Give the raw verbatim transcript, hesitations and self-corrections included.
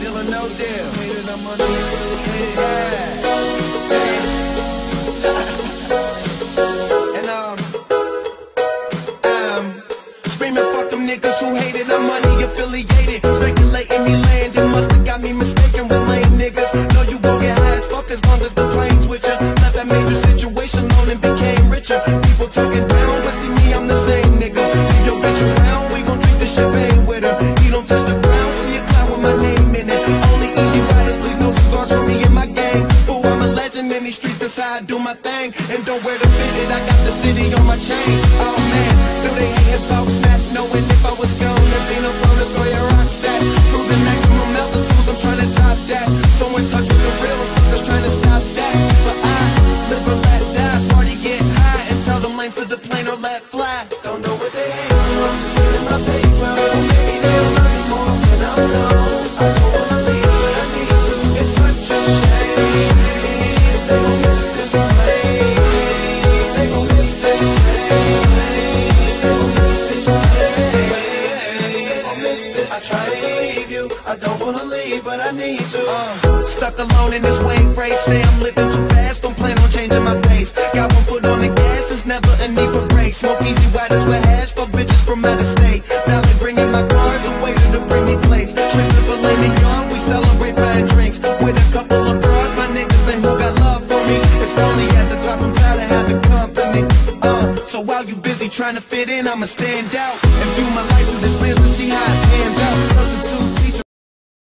Deal or no deal. Hated, I'm unaffiliated. Yeah. Bitch. And um, um, screaming fuck them niggas who hated. I'm money affiliated. Speculating me landing. Must've got me mistaken with lame niggas. Know you gon' get high as fuck as long as the plane's with ya. Left that major situation alone and became richer. People talking down, but see me, I'm the same nigga. Leave your bitch around, we gon' drink the champagne with her. He don't touch the ground, see a cloud with my name in it. Only easy riders, please no cigars for me and my gang. Fool, I'm a legend in these streets, that's how I do my thing. And don't wear the fitted, I got the city on my chain. Oh man, still they hate and talk smack, knowing if I was gone, there'd be no throne to throw your rocks at. Cruising maximum altitudes, I'm trying to top that. So in touch with the real, suckers trying to stop that. But I live or let die, party get high, and tell them lanes to the plane or let fly. Don't know what they hate, I'm just getting my paper. Maybe they don't love me more than I know. I don't wanna leave, but I need to. It's such a shame. They gon' miss this plane. They gon' miss this plane. They gon' miss this plane. They gon' miss this. I try to leave you, I don't wanna leave, but I need to. Uh, stuck alone in this wave race. Say I'm living too fast, don't plan on changing my pace. Got one foot on the gas, it's never a need for brakes. Smoke easy riders with hash for bitches from out of state. Valley bringing my cars, a waiter to bring me plates. Tripping for Lane Young, we celebrate buying drinks. With a couple of bras, my niggas ain't who got love for me. It's lonely at the top, I'm proud to have the company. Uh, so while you busy trying to fit in, I'ma stand out and do my